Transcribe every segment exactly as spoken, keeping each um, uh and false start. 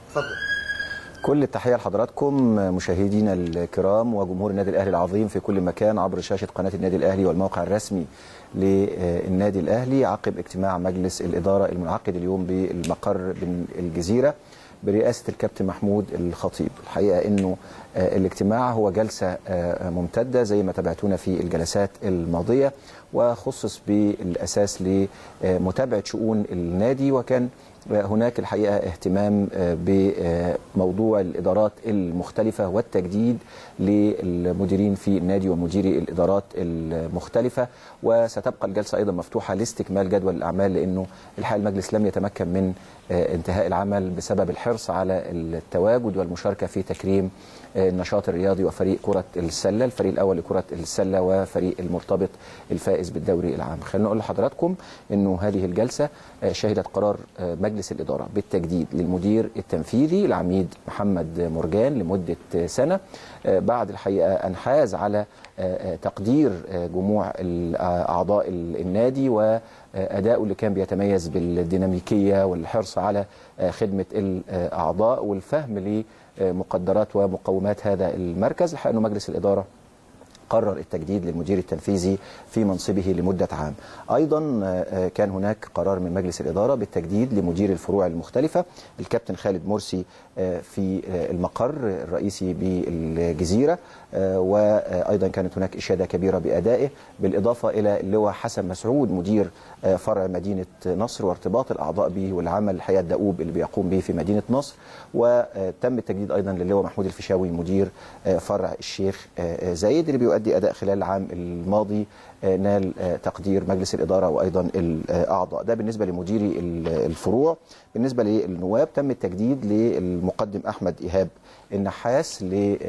اتفضل. كل التحية لحضراتكم مشاهدينا الكرام وجمهور النادي الأهلي العظيم في كل مكان عبر شاشة قناة النادي الأهلي والموقع الرسمي للنادي الأهلي عقب اجتماع مجلس الإدارة المنعقد اليوم بالمقر بالجزيرة برئاسة الكابتن محمود الخطيب. الحقيقة أنه الاجتماع هو جلسة ممتدة زي ما تابعتونا في الجلسات الماضية، وخصص بالأساس لمتابعة شؤون النادي، وكان هناك الحقيقة اهتمام بموضوع الإدارات المختلفة والتجديد للمديرين في النادي ومديري الإدارات المختلفة. وستبقى الجلسة أيضا مفتوحة لاستكمال جدول الأعمال، لأنه الحقيقة المجلس لم يتمكن من انتهاء العمل بسبب الحرص على التواجد والمشاركة في تكريم النشاط الرياضي وفريق كرة السلة، الفريق الأول لكرة السلة وفريق المرتبط الفائز بالدوري العام. خلينا نقول لحضراتكم أنه هذه الجلسة شهدت قرار مجلس الإدارة بالتجديد للمدير التنفيذي العميد محمد مرجان لمدة سنة، بعد الحقيقة أن حاز على تقدير جموع أعضاء النادي وأداؤه اللي كان بيتميز بالديناميكية والحرص على خدمة الأعضاء والفهم لمقدرات ومقومات هذا المركز. الحقيقة أنه مجلس الإدارة قرر التجديد للمدير التنفيذي في منصبه لمدة عام. أيضا كان هناك قرار من مجلس الإدارة بالتجديد لمدير الفروع المختلفة الكابتن خالد مرسي في المقر الرئيسي بالجزيرة، وأيضا كانت هناك إشادة كبيرة بأدائه، بالإضافة إلى اللواء حسن مسعود مدير فرع مدينة نصر وارتباط الأعضاء به والعمل الحقيقة الدؤوب اللي بيقوم به في مدينة نصر. وتم التجديد أيضا للواء محمود الفيشاوي مدير فرع الشيخ زايد اللي بيؤدي أداء خلال العام الماضي نال تقدير مجلس الإدارة وأيضا الأعضاء. ده بالنسبة لمديري الفروع. بالنسبة للنواب تم التجديد للمقدم أحمد إيهاب النحاس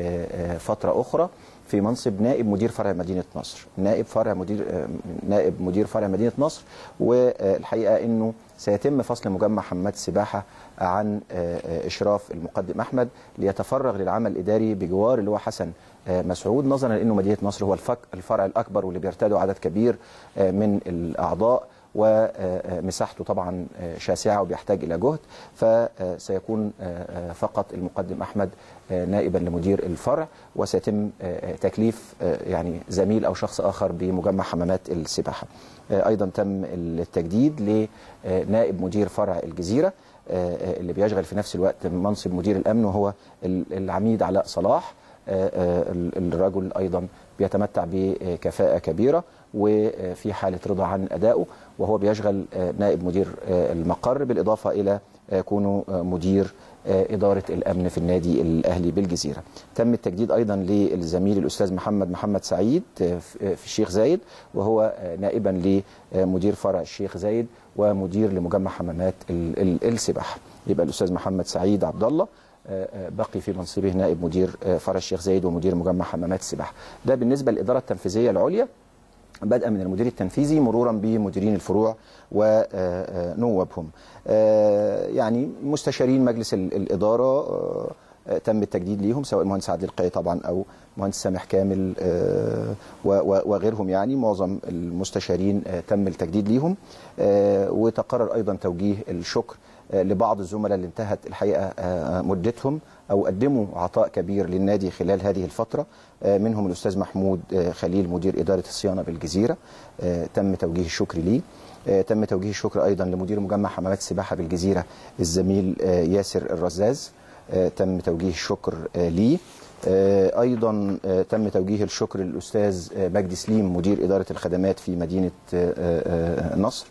لفترة أخرى في منصب نائب مدير فرع مدينة نصر، نائب فرع مدير نائب مدير فرع مدينة نصر. والحقيقة أنه سيتم فصل مجمع حمامات السباحة عن إشراف المقدم أحمد ليتفرغ للعمل الإداري بجوار اللي هو حسن مسعود، نظرا لأنه مدينة نصر هو الفرع الأكبر واللي بيرتاده عدد كبير من الأعضاء، ومساحته طبعا شاسعة وبيحتاج إلى جهد، فسيكون فقط المقدم أحمد نائبا لمدير الفرع، وسيتم تكليف يعني زميل أو شخص آخر بمجمع حمامات السباحة. أيضا تم التجديد لنائب مدير فرع الجزيرة اللي بيشغل في نفس الوقت منصب مدير الأمن، وهو العميد علاء صلاح. الرجل أيضا بيتمتع بكفاءة كبيرة وفي حالة رضا عن أدائه، وهو بيشغل نائب مدير المقر بالإضافة إلى كونه مدير إدارة الأمن في النادي الأهلي بالجزيرة. تم التجديد أيضا للزميل الأستاذ محمد محمد سعيد في الشيخ زايد، وهو نائبا لمدير فرع الشيخ زايد ومدير لمجمع حمامات السباحة. يبقى الأستاذ محمد سعيد عبد الله بقي في منصبه نائب مدير فرع الشيخ زايد ومدير مجمع حمامات السباحة. ده بالنسبة للإدارة التنفيذية العليا، بدءا من المدير التنفيذي مرورا بمديرين الفروع ونوابهم. يعني مستشارين مجلس الإدارة تم التجديد ليهم، سواء المهندس عادل القيعي طبعا أو مهندس سامح كامل وغيرهم. يعني معظم المستشارين تم التجديد ليهم. وتقرر أيضا توجيه الشكر لبعض الزملاء اللي انتهت الحقيقة مدتهم أو قدموا عطاء كبير للنادي خلال هذه الفترة، منهم الأستاذ محمود خليل مدير إدارة الصيانة بالجزيرة، تم توجيه الشكر ليه. تم توجيه الشكر أيضا لمدير مجمع حمامات السباحة بالجزيرة الزميل ياسر الرزاز، تم توجيه الشكر ليه. أيضا تم توجيه الشكر للأستاذ مجدي سليم مدير إدارة الخدمات في مدينة نصر،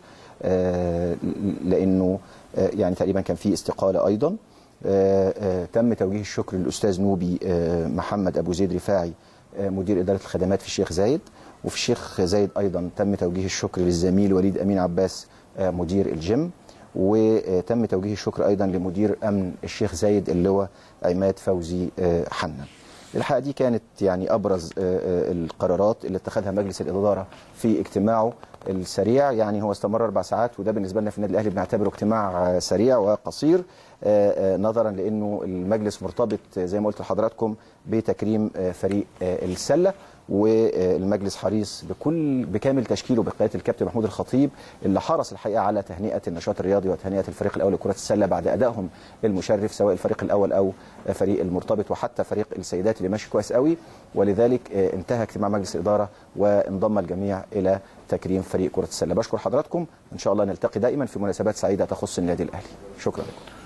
لأنه يعني تقريبا كان في استقالة أيضا. تم توجيه الشكر للأستاذ نوبي محمد أبو زيد رفاعي مدير إدارة الخدمات في الشيخ زايد، وفي الشيخ زايد أيضا تم توجيه الشكر للزميل وليد أمين عباس مدير الجيم. وتم توجيه الشكر أيضا لمدير أمن الشيخ زايد اللي هو عماد فوزي حنان. الحقيقة دي كانت يعني أبرز القرارات اللي اتخذها مجلس الإدارة في اجتماعه السريع، يعني هو استمر اربع ساعات، وده بالنسبه لنا في النادي الاهلي بنعتبره اجتماع سريع وقصير نظرا لانه المجلس مرتبط زي ما قلت لحضراتكم بتكريم فريق السله، والمجلس حريص بكل بكامل تشكيله بقياده الكابتن محمود الخطيب اللي حرص الحقيقه على تهنئه النشاط الرياضي وتهنئه الفريق الاول لكره السله بعد ادائهم المشرف، سواء الفريق الاول او فريق المرتبط وحتى فريق السيدات اللي ماشي كويس قوي. ولذلك انتهى اجتماع مجلس الاداره وانضم الجميع الى تكريم فريق كره السله. بشكر حضراتكم، ان شاء الله نلتقي دائما في مناسبات سعيده تخص النادي الاهلي. شكرا لكم.